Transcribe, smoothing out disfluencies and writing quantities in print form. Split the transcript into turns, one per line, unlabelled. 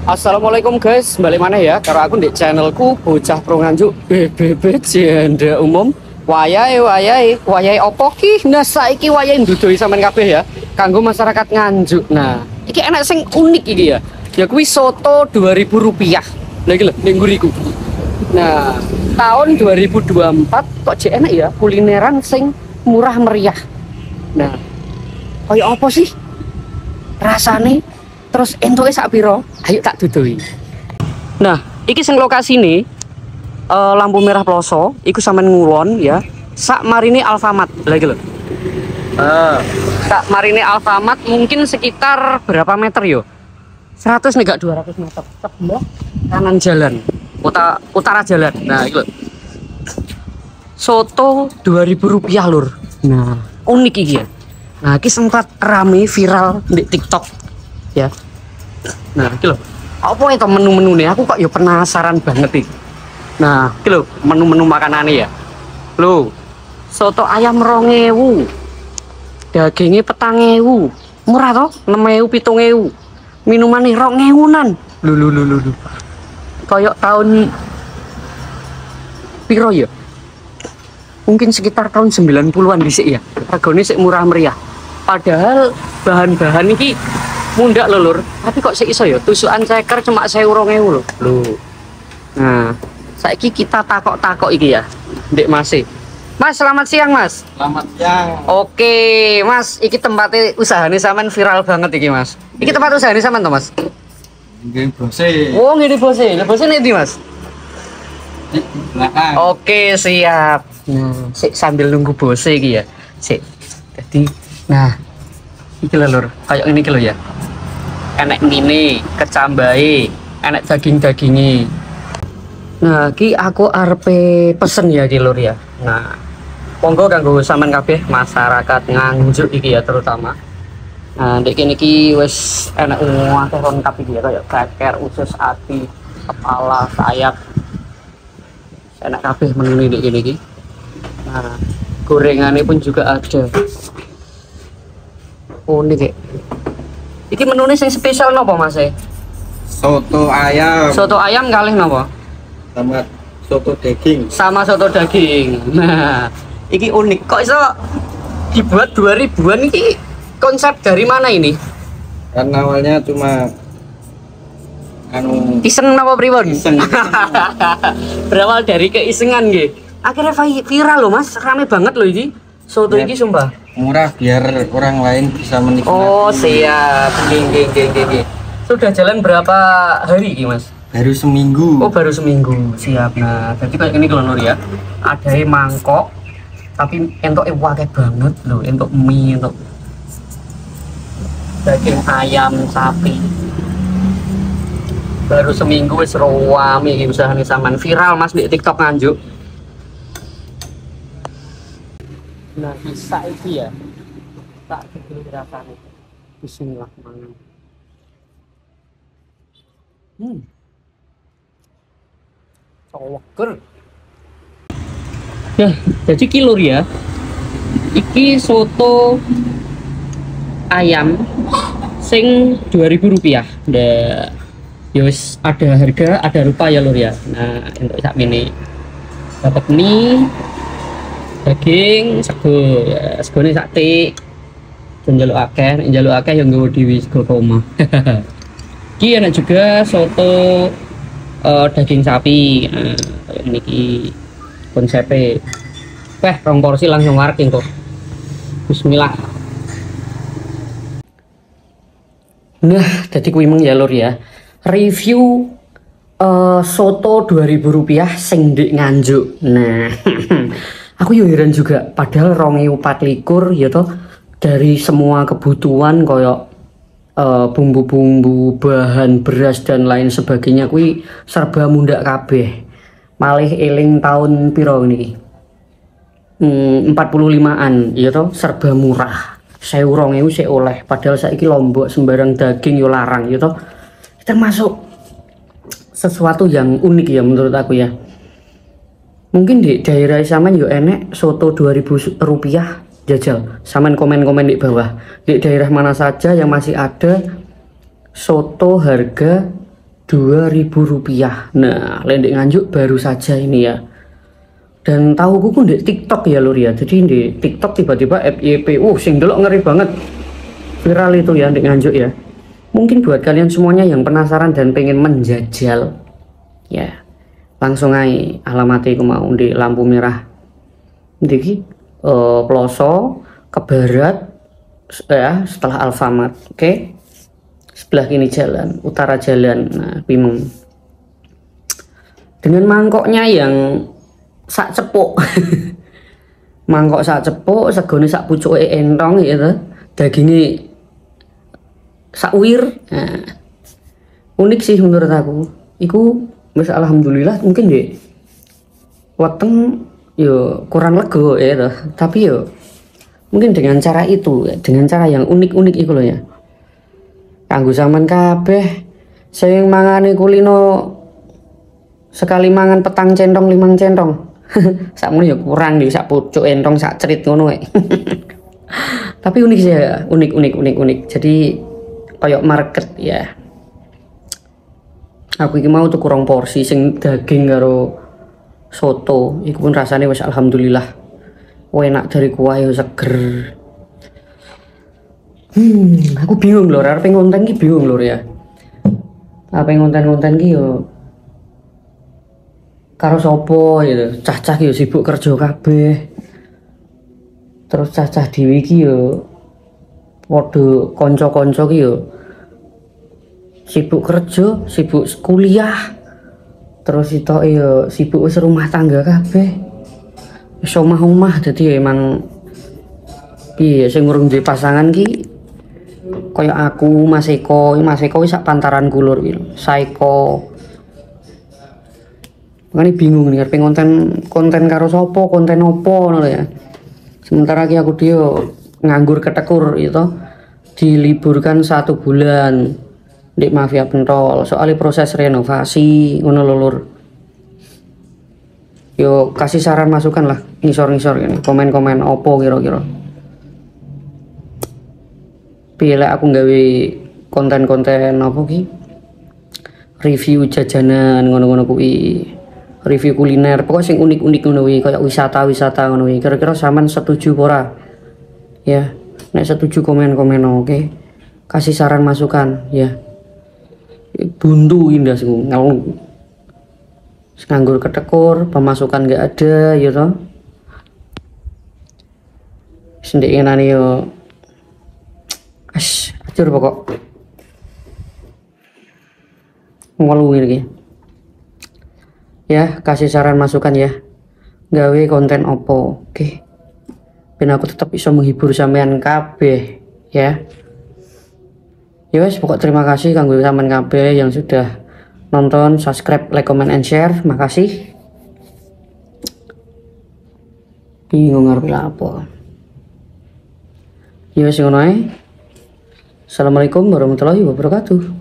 Assalamualaikum guys, balik mana ya? Karena aku di channelku Bocah Pro Nganjuk BBB Janda Umum. Wayai opo ki? Nah saiki wayai ndudoi sampean kabeh ya. Kanggo masyarakat Nganjuk. Nah, iki enak sing unik iki ya. Ya kuwi soto 2.000 rupiah. Nah iki lho ning nguriku. Nah, tahun 2024 kok jek enak ya kulineran sing murah meriah. Nah, kaya apa sih rasane? Terus entuke sak piro? Ayo tak dudui. Nah, iki sing lokasi nih lampu merah ploso, iku sampean ngulon ya. Sak marine Alfamart lagi lho. Sak marine Alfamart mungkin sekitar berapa meter yo? 100 nih gak 200 meter. Sebelah kanan jalan. Utara jalan. Nah, iki lho. Soto 2.000 rupiah lur. Nah, unik iki ya. Nah, iki sempat rame viral di TikTok ya. Nah, iki lho. Apa itu menu-menu nih? Aku kok ya penasaran banget nih. Nah, iki lho menu-menu makanannya ya. Lho, soto ayam 2.000. Dagingnya 4.000. Murah toh? 6.000, 7.000. Minumannya 2.000-an. Lho. Kayak tahun piro ya? Mungkin sekitar tahun 90-an dhisik ya. Regane sik murah meriah. Padahal bahan-bahan iki mundak lho lur, tapi kok sik iso ya tusukan ceker cuma 1.000 2.000 lho. Nah, saiki kita takok-takok iki ya. Ndek Mas. Mas, selamat siang Mas.
Selamat siang.
Oke, Mas, iki tempatnya usahane sampean viral banget iki Mas. Iki tempat usahane sampean to Mas?
Nggih, bose.
Oh, ngene bose. Lah bose ndi Mas?
Di belakang.
Oke, siap. Nah, sik sambil nunggu bose iki ya. Sik. Jadi, nah, iki lho lur, kayak ini iki lho ya. Enek mini, kecambai, enek daging-dagingi. Nah, ki aku arepe pesen ya ki lur ya. Nah, monggo kanggo sampean kabeh masyarakat Nganjuk iki ya terutama. Nah, ndek kene iki wis enek akeh lengkap iki ya kayak kreker, usus, ati, kepala, sayap. Enak kabeh menu ndek kene iki. Nah, gorengannya pun juga ada. Unik ya. Iki menunya yang spesial nopo Mas?
Soto ayam.
Soto ayam kalih nopo?
Sama soto daging.
Sama soto daging. Nah, iki unik. Kok iso dibuat 2.000-an iki? Konsep dari mana ini?
Kan awalnya cuma
iseng napa pripun?
Iseng.
Berawal dari keisengan nggih. Akhirnya viral loh Mas, rame banget loh iki. Soto
Ya.
iki sumpah.
Murah biar orang lain bisa menikmati.
Oh, siap. Geng. Sudah jalan berapa hari iki Mas?
Baru seminggu.
Oh, baru seminggu. Siap. Nah, jadi kayak gini kalau ya. Ada mangkok tapi entok akeh banget loh, entok mie, entok daging ayam, sapi. Baru seminggu wis rame iki usahane sampean viral Mas di TikTok Nganjuk. Nah, bisa itu ya. Tak dulu rasanya. Bismillahirrahmanirrahim. Cowoker. Nah, jadi kilur ya. Iki soto ayam sing 2.000 rupiah. Nah, yos ada harga, ada rupa ya lur ya. Nah, untuk sak ini dapat mie, daging, sego, ya, segone sate. Njaluk akeh yang nggawa dhewe sego koma. Iki enak juga soto daging sapi. Nah, kayak niki konsepnya. Weh, 2 porsi langsung warking kok. Bismillah. Nah, jadi kuwi meng ya lur ya. Review soto 2.000 rupiah sing ndek Nganjuk. Nah, aku yo heran juga padahal 2.024 ya toh dari semua kebutuhan koyok bumbu-bumbu, bahan beras dan lain sebagainya kuwi serba mundak kabeh. Malih eling tahun piro niki? 45-an ya toh serba murah. 1.000 2.000 sik oleh padahal saiki Lombok sembarang daging yo larang ya toh. Termasuk sesuatu yang unik ya menurut aku ya. Mungkin di daerah sampean yo enek soto 2.000 rupiah jajal. Sampean komen-komen di bawah. Di daerah mana saja yang masih ada soto harga Rp2.000. Nah, lendek Nganjuk baru saja ini ya. Dan tahuku ku di TikTok ya lur ya. Jadi di TikTok tiba-tiba FYP, sing delok ngeri banget. Viral itu ya di Nganjuk ya. Mungkin buat kalian semuanya yang penasaran dan pengen menjajal, ya langsung aja alamatnya mau di lampu merah. Jadi Ploso ke barat ya setelah Alfamart, oke? Sebelah kini jalan, utara jalan. Nah, Bimeng. Dengan mangkoknya yang sak cepuk. Mangkok sak cepuk, segone sak pucuke entong gitu. Dagingnya sak uwir. Nah, unik sih menurut aku. Iku wis alhamdulillah mungkin deh. Weteng yo kurang lego ya toh. Tapi yo mungkin dengan cara itu, dengan cara yang unik-unik itu loh ya. Kanggo sampean kabeh sing mangane kulino sekali mangan petang centong 5 centong. Sakmono ya kurang di sak pucuk entong sak cerit ngono kae. Tapi unik sih ya, unik. Jadi kayak market ya. Aku iki mau tuh kurang porsi sing daging karo soto, iku pun rasanya wis alhamdulillah. Enak dari kuah yo seger. Aku bingung lho, arep ngonten ki bingung lho ya. Apa ngonten-ngonten ki yo karo sopo gitu. Cah-cah yo sibuk kerja kabeh. Terus cah-cah dhewe ki yo padha kanca-kanca ki yo sibuk kerja, sibuk kuliah. Terus itu yo sibuk wis rumah tangga kabeh. Wis omah-omah dadi emang piye sing urung duwe pasangan ki kaya aku, Mas Eko wis sak pantaran kulur iki. Saiko. Makanya bingung nih arep konten karo sapa, konten opo ngono ya. Sementara ki aku dia nganggur ketekur itu diliburkan 1 bulan di Mafia Pentol soalnya proses renovasi ngono lho lur. Yo kasih saran masukan lah ngisor-ngisor ini komen-komen opo kira-kira. Pilih aku nggawe konten-konten apa ki review jajanan ngono-ngono kuwi, review kuliner pokoknya sing unik-unik ngono kuwi kayak wisata ngono kuwi. Kira-kira sampean setuju ora ya? Nek setuju komen-komen oke. Kasih saran masukan ya. Buntu indah sih ngelu. Nganggur ketekur, pemasukan gak ada ya toh. Sendiri nani yo acur pokok ngelu ini ya. Kasih saran masukan ya gawe konten opo, oke ben aku tetap bisa menghibur sampean kabeh ya. Ya wes pokok terima kasih kanggo sampean kabeh yang sudah nonton, subscribe, like, comment, and share. Makasih. Bingung ngarep apa. Ya wes ngono ae. Assalamualaikum warahmatullahi wabarakatuh.